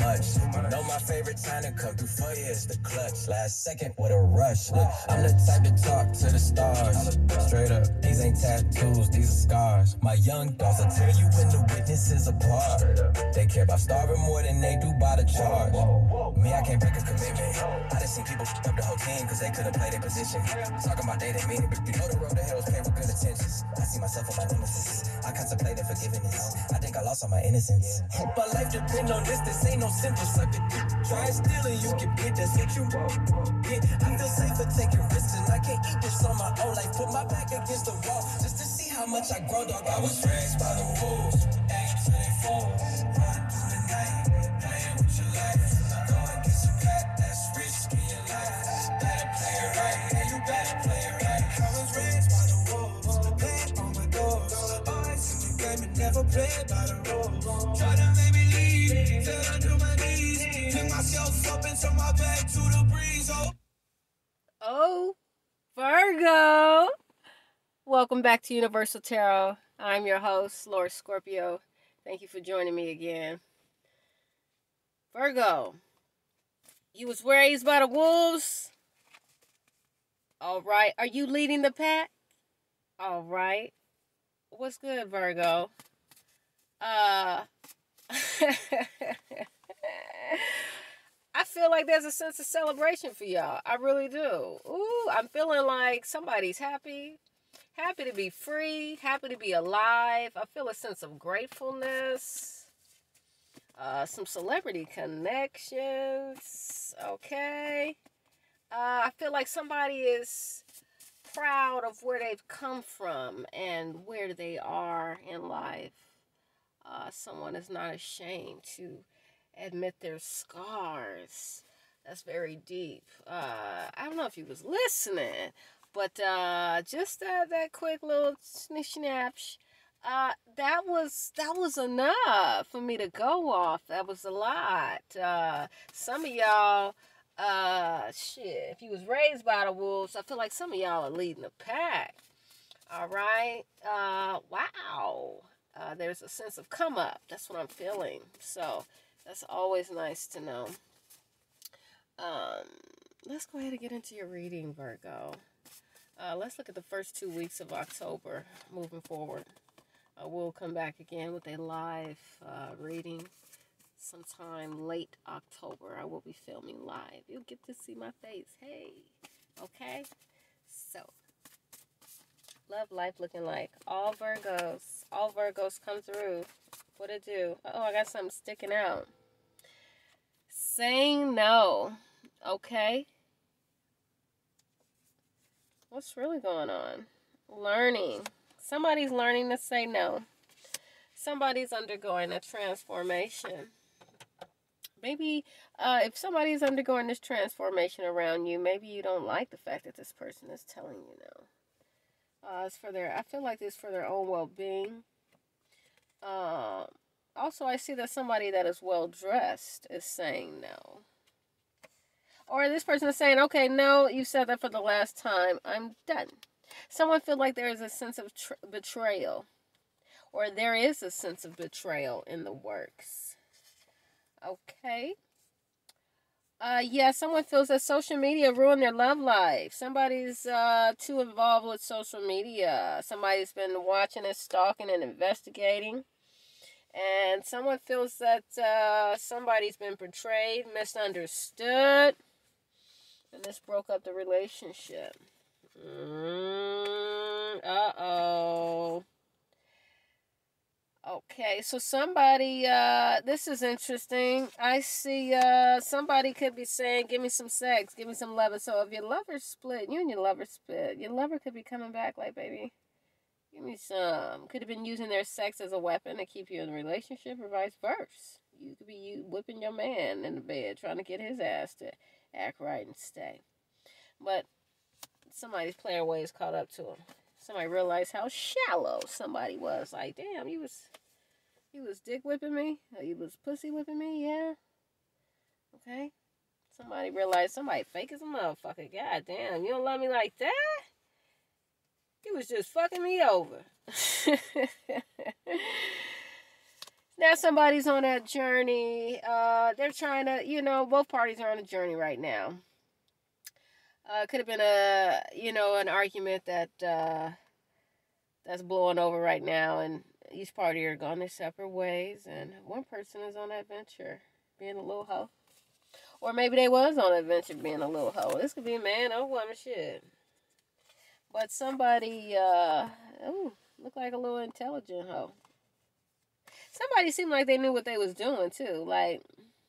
much. You know my favorite time to come through for you is the clutch. Last second with a rush. Look, I'm the type to talk to the stars. Straight up, these ain't tattoos, these are scars. My young dogs will tell you when the witnesses apart. They care about starving more than they do by the charge. Me, I can't break a commitment. I done seen people up the whole team cause they couldn't play their position. Talking about they didn't mean it, but you know the road to hell is paved with good intentions. I see myself on my nemesis. I contemplate forgiveness. I think I lost all my innocence. My life depend on this. This ain't no simple sucker. Try stealing, you get bit. That's what you want. Yeah, I feel safer taking risks, and I can't eat this on my own life. Put my back against the wall just to see how much I grow, dog. I was raised by the wolves. Aim till they fall. Run through the night, playing with your life. Go and get some back. That's risky in life. Better play it right. Yeah, you better play it right. I was raised by the wolves. Playing on my doors. Always in the game and never played by the rules. Try to make me leave. Fell to my knees. Pick myself up and turn my back to the breeze. Oh, Virgo. Welcome back to Universal Tarot. I'm your host, Lord Scorpio. Thank you for joining me again. Virgo, you was raised by the wolves. All right. Are you leading the pack? All right. What's good, Virgo? I feel like there's a sense of celebration for y'all. I really do. Ooh, I'm feeling like somebody's happy. Happy to be free. Happy to be alive. I feel a sense of gratefulness. Some celebrity connections. Okay. I feel like somebody is proud of where they've come from and where they are in life. Someone is not ashamed to admit their scars. That's very deep. I don't know if you was listening, but just that quick little snapsh. That was enough for me to go off. That was a lot. Some of y'all, shit. If you was raised by the wolves, I feel like some of y'all are leading the pack. All right. Wow. There's a sense of come up. That's what I'm feeling. So that's always nice to know. Let's go ahead and get into your reading, Virgo. Let's look at the first 2 weeks of October moving forward. We'll come back again with a live reading sometime late October. I will be filming live. You'll get to see my face. Hey. Okay? So, love life looking like all Virgos come through. What it do? Oh, I got something sticking out. Saying no. Okay. What's really going on? Learning. Somebody's learning to say no. Somebody's undergoing a transformation. Maybe if somebody's undergoing this transformation around you, maybe you don't like the fact that this person is telling you no. I feel like it's for their own well-being. Also, I see that somebody that is well-dressed is saying no. Or this person is saying, okay, no, you said that for the last time. I'm done. Someone feel like there is a sense of betrayal. Or there is a sense of betrayal in the works. Okay. Yeah, someone feels that social media ruined their love life. Somebody's too involved with social media. Somebody's been watching and stalking and investigating. And someone feels that somebody's been betrayed, misunderstood. And this broke up the relationship. Uh-oh. Okay, so somebody, this is interesting. I see somebody could be saying, give me some sex, give me some loving. So if your lover split, you and your lover split, your lover could be coming back like, baby, give me some. Could have been using their sex as a weapon to keep you in a relationship or vice versa. You could be whipping your man in the bed, trying to get his ass to act right and stay. But somebody's player ways caught up to him. Somebody realized how shallow somebody was. Like, damn, you was dick whipping me? Or you was pussy whipping me? Yeah. Okay. Somebody realized somebody fake as a motherfucker. God damn, you don't love me like that? You was just fucking me over. Now somebody's on that journey. They're trying to, you know, both parties are on a journey right now. Could have been a, you know, an argument that that's blowing over right now, and each party are going their separate ways, and one person is on that venture, being a little hoe. Or maybe they was on an adventure being a little hoe. This could be a man or woman, shit. But somebody, look like a little intelligent hoe. Somebody seemed like they knew what they was doing, too. Like,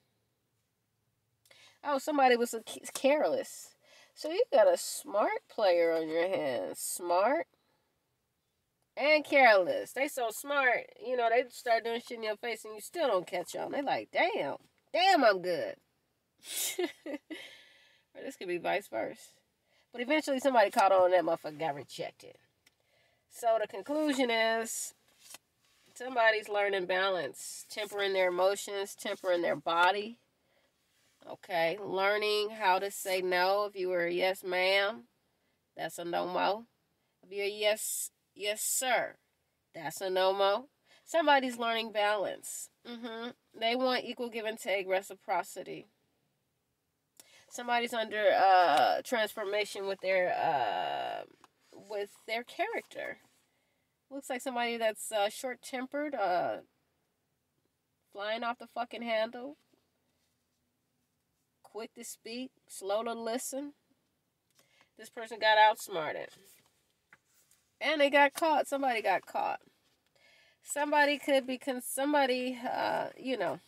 oh, somebody was careless. So you got a smart player on your hands. Smart and careless. They so smart, you know, they start doing shit in your face and you still don't catch on. They like, damn, I'm good. Or this could be vice versa. But eventually somebody caught on that motherfucker got rejected. So the conclusion is somebody's learning balance, tempering their emotions, tempering their body. Okay, learning how to say no. If you were a yes ma'am, that's a no-mo. If you're a yes sir, that's a no-mo. Somebody's learning balance. They want equal give and take, reciprocity. Somebody's under transformation with their character. Looks like somebody that's short-tempered, flying off the fucking handle, quick to speak, slow to listen. This person got outsmarted. And they got caught. Somebody got caught. Somebody could be, you know.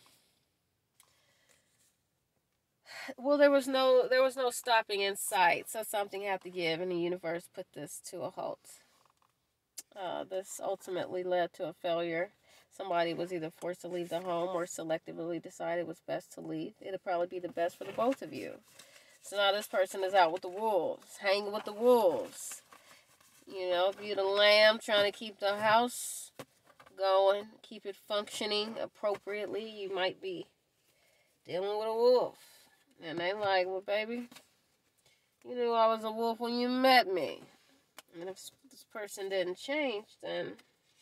Well, there was no stopping in sight, so something had to give, and the universe put this to a halt. This ultimately led to a failure. Somebody was either forced to leave the home or selectively decided it was best to leave. It'll probably be the best for the both of you. So now this person is out with the wolves, hanging with the wolves. You know, if you're the lamb trying to keep the house going, keep it functioning appropriately, you might be dealing with a wolf. And they like, well, baby, you knew I was a wolf when you met me. And if this person didn't change, then,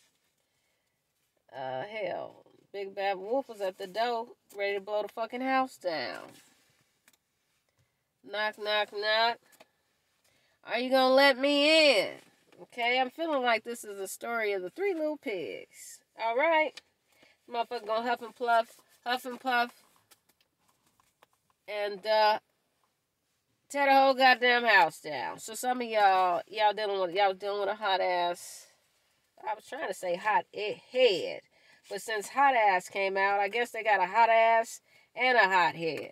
hell, big bad wolf was at the door, ready to blow the fucking house down. Knock, knock, knock. Are you gonna let me in? Okay, I'm feeling like this is a story of the three little pigs. Alright? Motherfucker gonna huff and puff, and, tear the whole goddamn house down. So some of y'all was dealing with a hot ass, I was trying to say hot head, but since hot ass came out, I guess they got a hot ass and a hot head.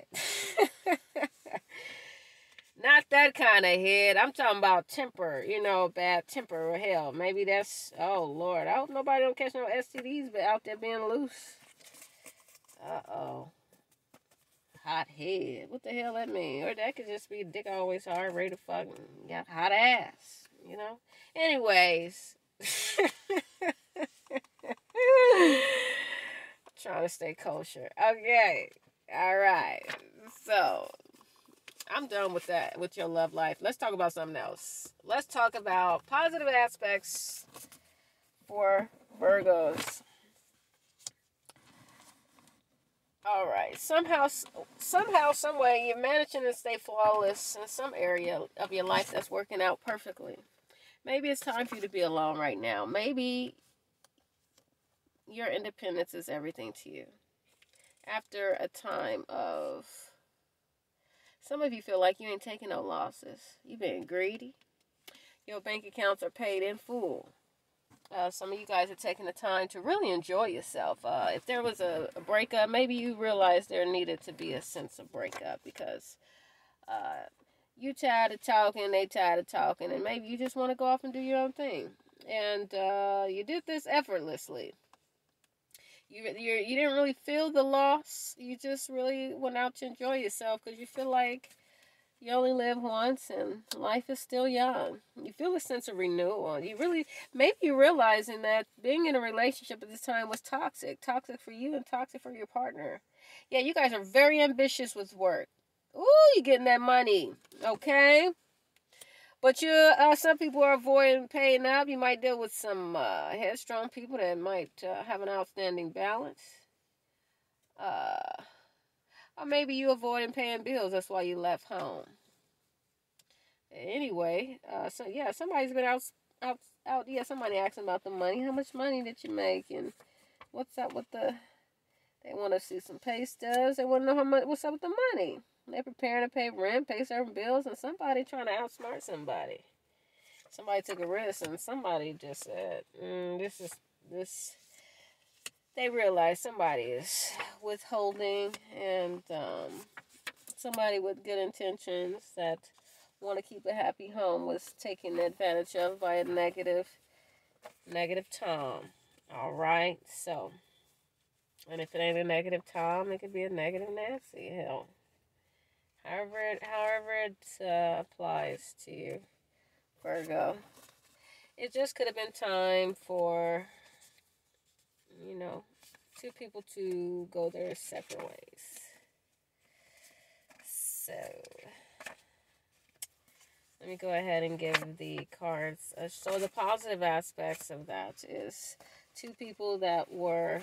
Not that kind of head. I'm talking about temper, you know, bad temper or hell. Maybe that's, oh Lord, I hope nobody don't catch no STDs but out there being loose. Uh-oh. Hot head. What the hell that mean? Or that could just be dick always hard, ready to fuck, got hot ass, you know? Anyways. Trying to stay kosher. Okay. Alright. So, I'm done with that, with your love life. Let's talk about something else. Let's talk about positive aspects for Virgos. All right. Somehow, some way, you're managing to stay flawless in some area of your life that's working out perfectly. Maybe it's time for you to be alone right now. Maybe your independence is everything to you. After a time of, some of you feel like you ain't taking no losses. You've been greedy. Your bank accounts are paid in full. Some of you guys are taking the time to really enjoy yourself. If there was a breakup, maybe you realized there needed to be a sense of breakup because you tired of talking, they tired of talking, and maybe you just want to go off and do your own thing. And you did this effortlessly. You didn't really feel the loss. You just really went out to enjoy yourself because you feel like you only live once and life is still young. You feel a sense of renewal. Maybe you're realizing that being in a relationship at this time was toxic. Toxic for you and toxic for your partner. Yeah, you guys are very ambitious with work. Ooh, you're getting that money. Okay? But some people are avoiding paying up. You might deal with some headstrong people that might have an outstanding balance. Uh, or maybe you avoiding paying bills. That's why you left home. Anyway, so yeah, somebody's been out. Yeah, somebody asking about the money. How much money did you make? And what's up with the? They want to see some pay stubs. They want to know how much. What's up with the money? They're preparing to pay rent, pay certain bills, and somebody trying to outsmart somebody. Somebody took a risk, and somebody just said, this." They realize somebody is withholding, and somebody with good intentions that want to keep a happy home was taken advantage of by a negative Tom. All right, so, and if it ain't a negative Tom, it could be a negative Nancy. Hell, however it applies to you, Virgo. It just could have been time for, two people to go their separate ways. So, let me go ahead and give the cards. So the positive aspects of that is two people that were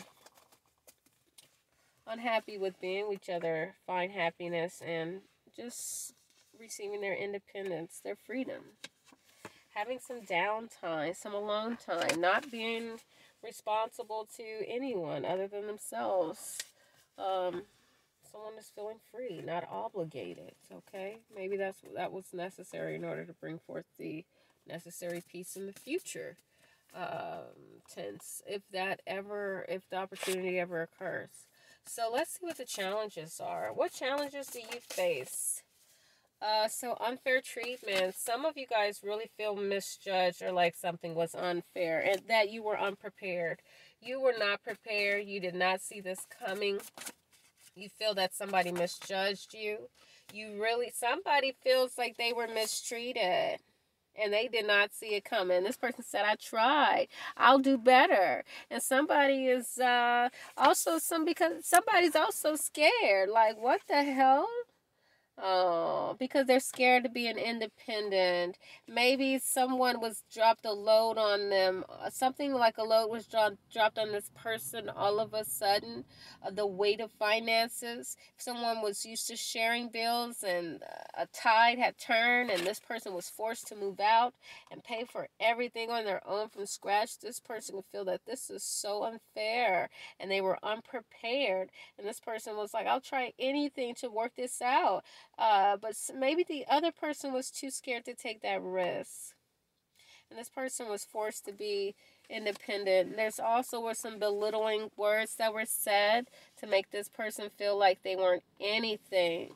unhappy with being with each other find happiness and just receiving their independence, their freedom. Having some downtime, some alone time, not being responsible to anyone other than themselves. Someone is feeling free, not obligated, okay? Maybe that was necessary in order to bring forth the necessary peace in the future tense, if the opportunity ever occurs. So let's see what the challenges are. What challenges do you face? So unfair treatment. Some of you guys really feel misjudged or like something was unfair and that you were unprepared. You were not prepared. You did not see this coming. You feel that somebody misjudged you. Somebody feels like they were mistreated and they did not see it coming. This person said, I tried. I'll do better. And somebody is because somebody's also scared. Like, what the hell? Oh, because they're scared to be an independent. Maybe someone was dropped a load on them. Something like a load was dropped on this person all of a sudden. The weight of finances. Someone was used to sharing bills and a tide had turned and this person was forced to move out and pay for everything on their own from scratch. This person would feel that this is so unfair and they were unprepared. And this person was like, I'll try anything to work this out. But maybe the other person was too scared to take that risk. And this person was forced to be independent. There's also were some belittling words that were said to make this person feel like they weren't anything.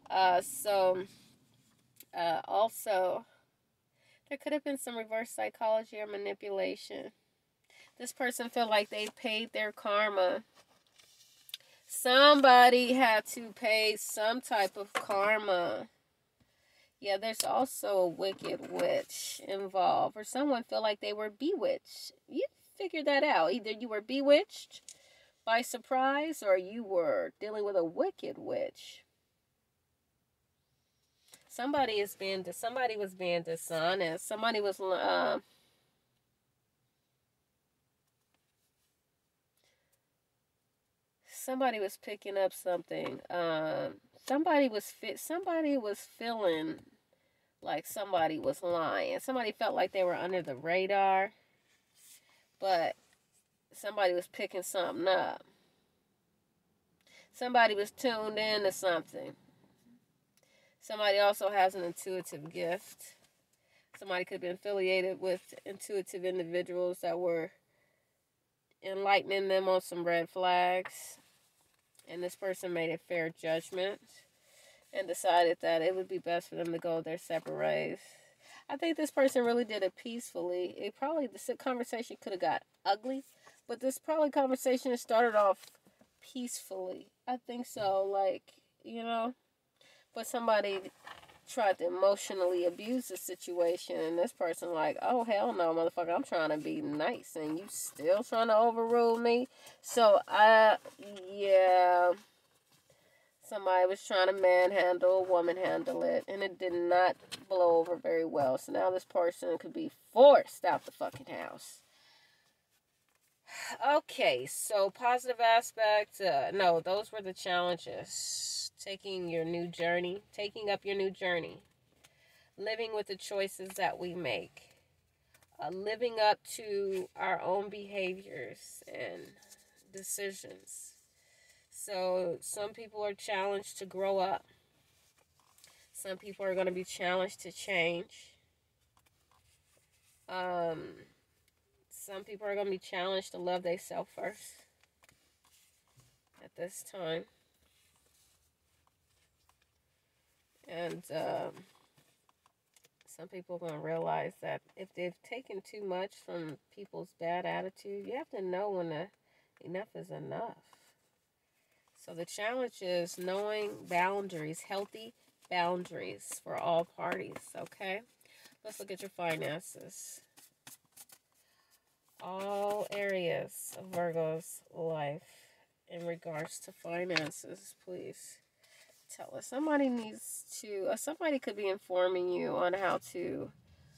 Also, there could have been some reverse psychology or manipulation. This person felt like they paid their karma. Somebody had to pay some type of karma. Yeah, there's also a wicked witch involved. Or someone felt like they were bewitched. You figure that out. Either you were bewitched by surprise or you were dealing with a wicked witch. Somebody was being dishonest. Somebody was picking up something. Somebody was feeling like somebody was lying. Somebody felt like they were under the radar, but somebody was picking something up. Somebody was tuned in to something. Somebody also has an intuitive gift. Somebody could have been affiliated with intuitive individuals that were enlightening them on some red flags. And this person made a fair judgment and decided that it would be best for them to go their separate ways. I think this person really did it peacefully. The conversation could have got ugly, but this conversation started off peacefully. I think so, but somebody tried to emotionally abuse the situation, and this person like, oh, hell no, motherfucker, I'm trying to be nice, and you still trying to overrule me? So, yeah. Somebody was trying to manhandle, woman handle it, and it did not blow over very well. So now this person could be forced out the fucking house. Okay, so positive aspect. No, those were the challenges. Taking your new journey, taking up your new journey, living with the choices that we make, living up to our own behaviors and decisions. So some people are challenged to grow up. Some people are going to be challenged to change. Some people are going to be challenged to love themselves first at this time. And some people are going to realize that if they've taken too much from people's bad attitude, you have to know when enough is enough. So the challenge is knowing boundaries, healthy boundaries for all parties, okay? Let's look at your finances. All areas of Virgo's life in regards to finances, please tell us. Somebody needs to, somebody could be informing you on how to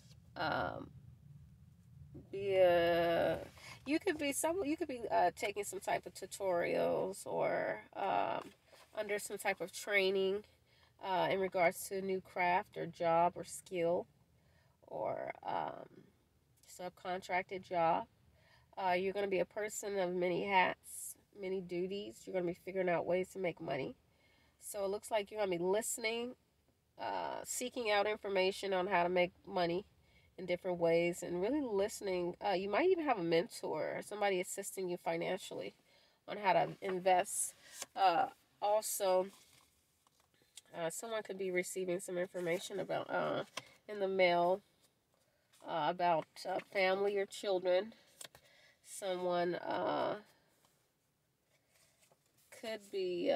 you could be taking some type of tutorials or under some type of training in regards to a new craft or job or skill or subcontracted job. You're going to be a person of many hats, many duties. You're going to be figuring out ways to make money. So it looks like you're going to be listening, seeking out information on how to make money in different ways, and really listening. You might even have a mentor or somebody assisting you financially on how to invest. Also, someone could be receiving some information about in the mail about family or children. Someone could be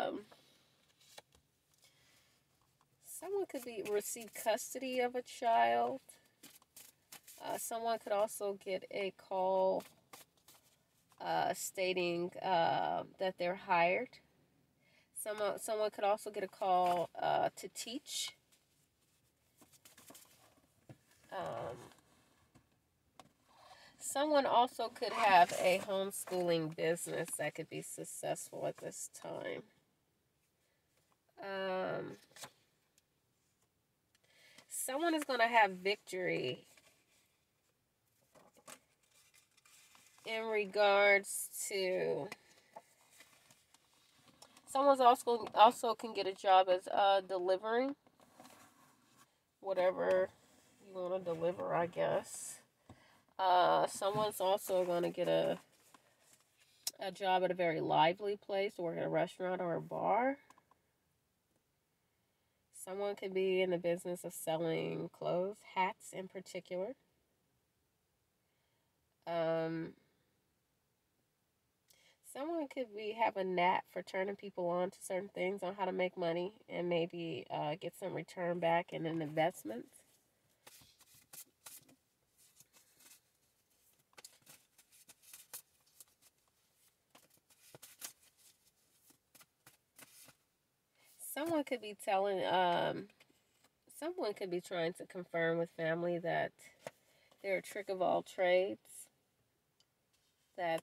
receive custody of a child. Someone could also get a call stating that they're hired. Someone could also get a call to teach. Someone also could have a homeschooling business that could be successful at this time. Someone is going to have victory in regards to. Someone's also can get a job as delivering whatever you want to deliver, I guess. Someone's also going to get a job at a very lively place, work at a restaurant or a bar. Someone could be in the business of selling clothes, hats in particular. Someone could have a knack for turning people on to certain things, on how to make money and maybe get some return back in an investment. Someone could be someone could be trying to confirm with family that they're a trick of all trades. That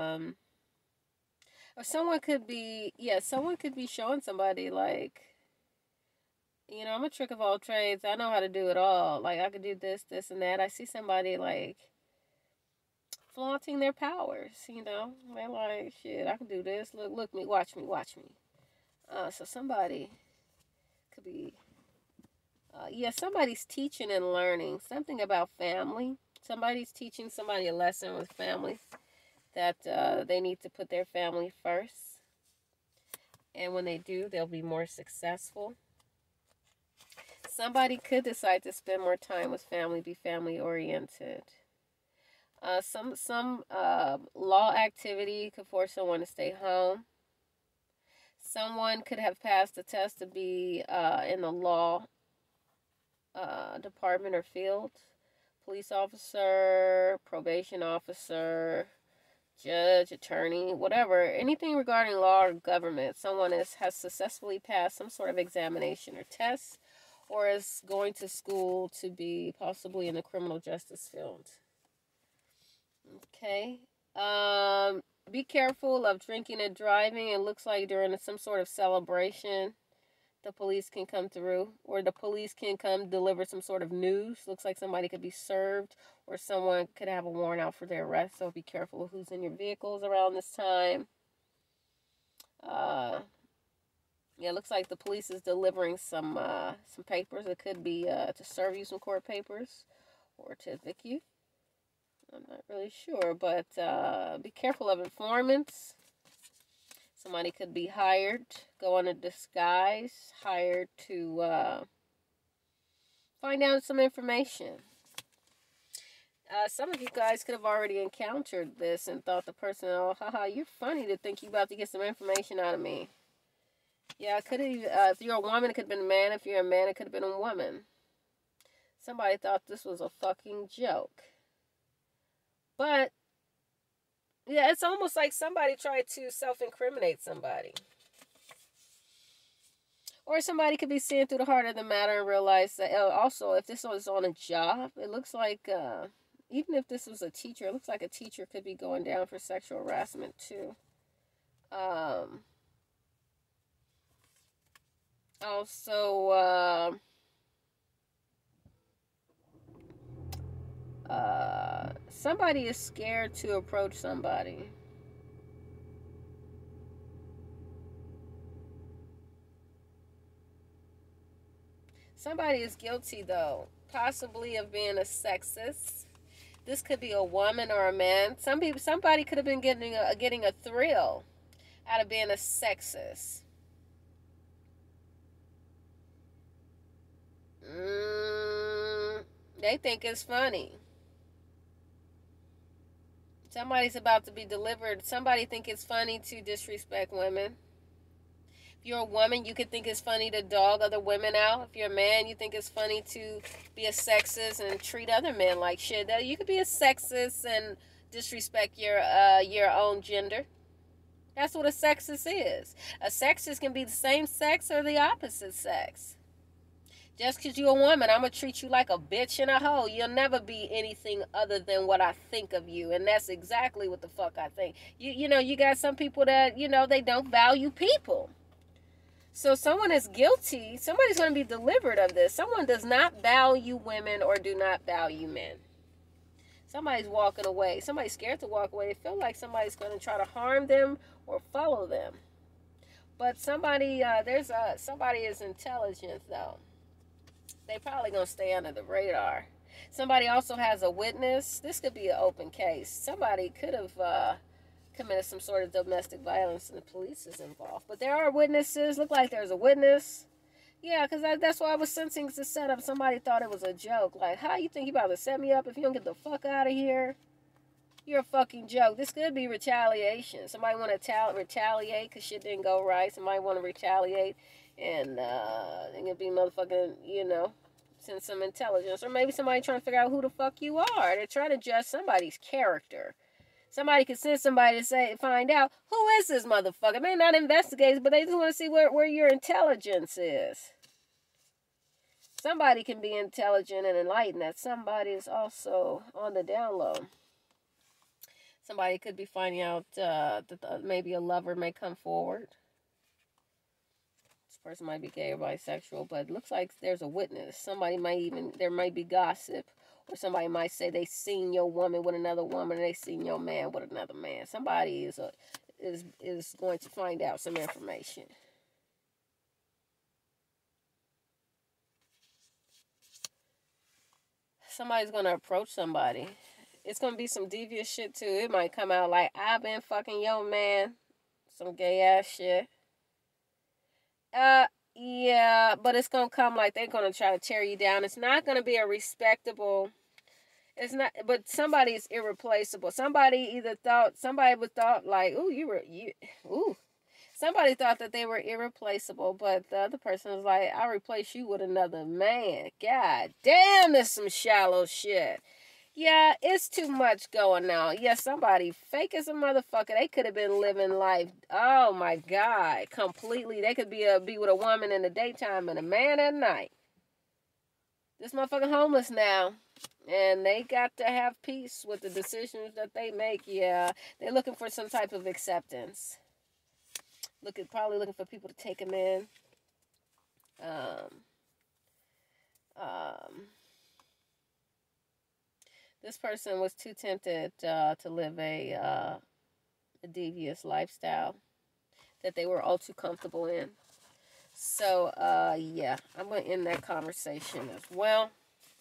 or someone could be showing somebody like, I'm a trick of all trades. I know how to do it all. Like, I could do this, this, and that. I see somebody like flaunting their powers. They're like, shit, I can do this. Look me, watch me. So somebody could be, somebody's teaching and learning something about family. Somebody's teaching somebody a lesson with family that they need to put their family first. And when they do, they'll be more successful. Somebody could decide to spend more time with family, be family oriented. Some law activity could force someone to stay home. Someone could have passed the test to be in the law department or field. Police officer, probation officer, judge, attorney, whatever, anything regarding law or government. Someone has successfully passed some sort of examination or test, or is going to school to be possibly in the criminal justice field. Okay. Be careful of drinking and driving. It looks like during some sort of celebration, the police can come through, or the police can come deliver some sort of news. Looks like somebody could be served, or someone could have a warrant out for their arrest. So be careful of who's in your vehicles around this time. Yeah, it looks like the police is delivering some papers. It could be to serve you some court papers, or to evict you. I'm not really sure, but be careful of informants. Somebody could be hired, go on a disguise, hired to find out some information. Some of you guys could have already encountered this and thought the person, oh, haha, you're funny to think you're about to get some information out of me. Yeah, it could have, if you're a woman, it could have been a man. If you're a man, it could have been a woman. Somebody thought this was a fucking joke. But yeah, it's almost like somebody tried to self-incriminate somebody. Or somebody could be seeing through the heart of the matter and realize that, also, if this was on a job, it looks like, even if this was a teacher, it looks like a teacher could be going down for sexual harassment too. Also, somebody is scared to approach somebody. Somebody is guilty, though, possibly of being a sexist. This could be a woman or a man. Somebody could have been getting a thrill out of being a sexist. They think it's funny. Somebody's about to be delivered. Somebody think it's funny to disrespect women. If you're a woman, you could think it's funny to dog other women out. If you're a man, you think it's funny to be a sexist and treat other men like shit. You could be a sexist and disrespect your own gender. That's what a sexist is. A sexist can be the same sex or the opposite sex. Just because you're a woman, I'm going to treat you like a bitch and a hoe. You'll never be anything other than what I think of you. And that's exactly what the fuck I think. You know, you got some people that, they don't value people. So someone is guilty. Somebody's going to be delivered of this. Someone does not value women or do not value men. Somebody's walking away. Somebody's scared to walk away. They feel like somebody's going to try to harm them or follow them. But somebody is intelligent, though. They probably going to stay under the radar. Somebody also has a witness. This could be an open case. Somebody could have committed some sort of domestic violence and the police is involved. But there are witnesses. Look like there's a witness. Yeah, because that's why I was sensing the setup. Somebody thought it was a joke. Like, how you think you about to set me up if you don't get the fuck out of here? You're a fucking joke. This could be retaliation. Somebody want to retaliate because shit didn't go right. Somebody want to retaliate and they're going to be motherfucking, send some intelligence. Or maybe somebody trying to figure out who the fuck you are. They're trying to judge somebody's character. Somebody could send somebody to find out, who is this motherfucker? May not investigate, but they just want to see where your intelligence is. Somebody can be intelligent and enlightened. That somebody is also on the down low. Somebody could be finding out that maybe a lover may come forward. This person might be gay or bisexual, but it looks like there's a witness. There might be gossip. Or somebody might say they seen your woman with another woman and they seen your man with another man. Somebody is going to find out some information. Somebody's going to approach somebody. It's going to be some devious shit too. It might come out like, I've been fucking your man. Some gay ass shit. Yeah, but it's going to come like they're going to try to tear you down. It's not going to be a respectable... It's not, but somebody is irreplaceable. Somebody thought like, somebody thought that they were irreplaceable, but the other person was like, I'll replace you with another man. God damn, this some shallow shit. Yeah, it's too much going on. Yeah, somebody fake as a motherfucker. They could have been living life. Oh my God, completely. They could be with a woman in the daytime and a man at night. This motherfucker homeless now, and they got to have peace with the decisions that they make. Yeah, they're looking for some type of acceptance. Probably looking for people to take them in. Um, um, this person was too tempted to live a devious lifestyle that they were all too comfortable in. So, yeah, I'm going to end that conversation as well.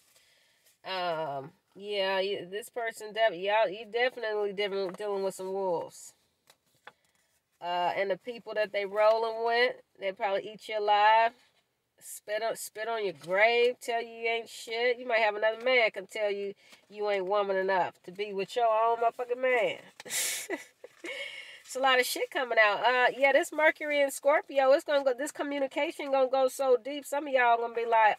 Yeah, this person, you definitely dealing with some wolves. And the people that they rolling with, they probably eat you alive, spit on your grave, tell you ain't shit. You might have another man can tell you ain't woman enough to be with your own motherfucking man. It's a lot of shit coming out. Yeah, this Mercury in Scorpio, it's gonna go. This communication gonna go so deep. Some of y'all gonna be like,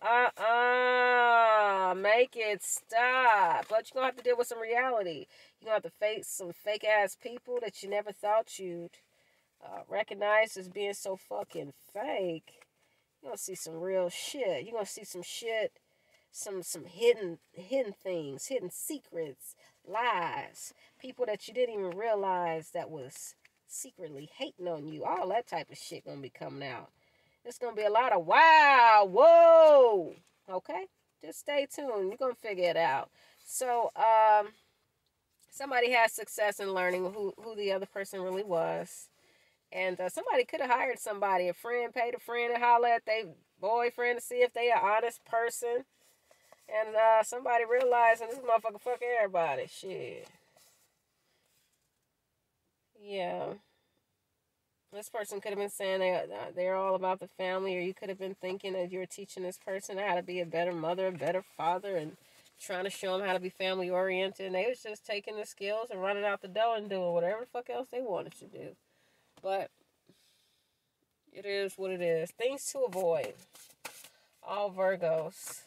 make it stop. But you're gonna have to deal with some reality. You're gonna have to face some fake ass people that you never thought you'd recognize as being so fucking fake. You're gonna see some real shit. You're gonna see some shit, some hidden things, hidden secrets, lies, people that you didn't even realize that was secretly hating on you. All that type of shit gonna be coming out. It's gonna be a lot of wow, whoa. Okay, just stay tuned. You're gonna figure it out. So, somebody had success in learning who the other person really was. And somebody could have hired somebody, a friend paid a friend to holler at their boyfriend to see if they an honest person. And somebody realizing this motherfucker fuck everybody. Shit. Yeah. This person could have been saying they're all about the family, or you could have been thinking that you were teaching this person how to be a better mother, a better father, and trying to show them how to be family oriented. And they was just taking the skills and running out the door and doing whatever the fuck else they wanted to do. But it is what it is. Things to avoid. All Virgos.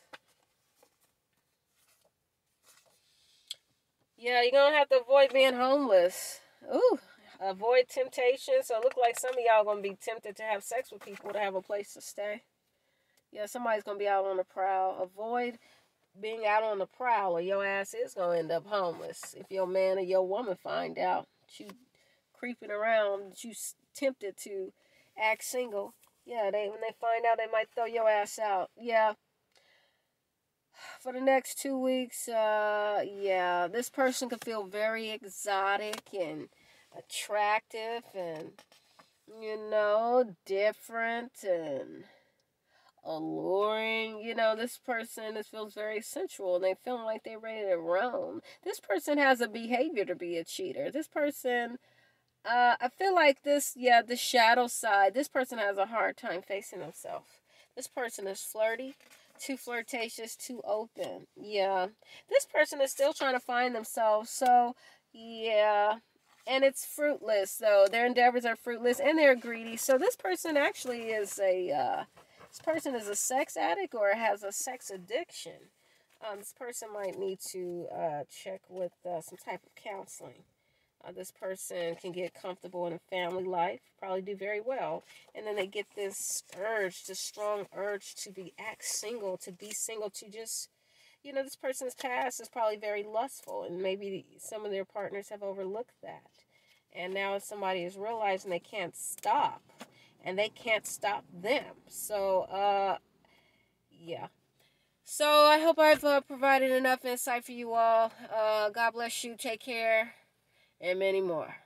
Yeah, you're going to have to avoid being homeless. Ooh. Avoid temptation. So it looks like some of y'all going to be tempted to have sex with people to have a place to stay. Yeah, somebody's going to be out on the prowl. Avoid being out on the prowl or your ass is going to end up homeless. If your man or your woman find out that you creeping around, that you tempted to act single. Yeah, when they find out, they might throw your ass out. Yeah. For the next 2 weeks, yeah, this person could feel very exotic and attractive and, different and alluring. This person feels very sensual and they feel like they're ready to roam. This person has a behavior to be a cheater. This person, I feel like the shadow side, this person has a hard time facing himself. This person is flirty, too flirtatious, too open. Yeah. This person is still trying to find themselves. So, yeah. And it's fruitless. So their endeavors are fruitless and they're greedy. So this person actually is a sex addict or has a sex addiction. This person might need to check with some type of counseling. This person can get comfortable in a family life, probably do very well, and then they get this strong urge to act single, to be single, to just, this person's past is probably very lustful, and maybe some of their partners have overlooked that. And now somebody is realizing they can't stop, and they can't stop them. So, yeah. So I hope I've provided enough insight for you all. God bless you. Take care. And many more.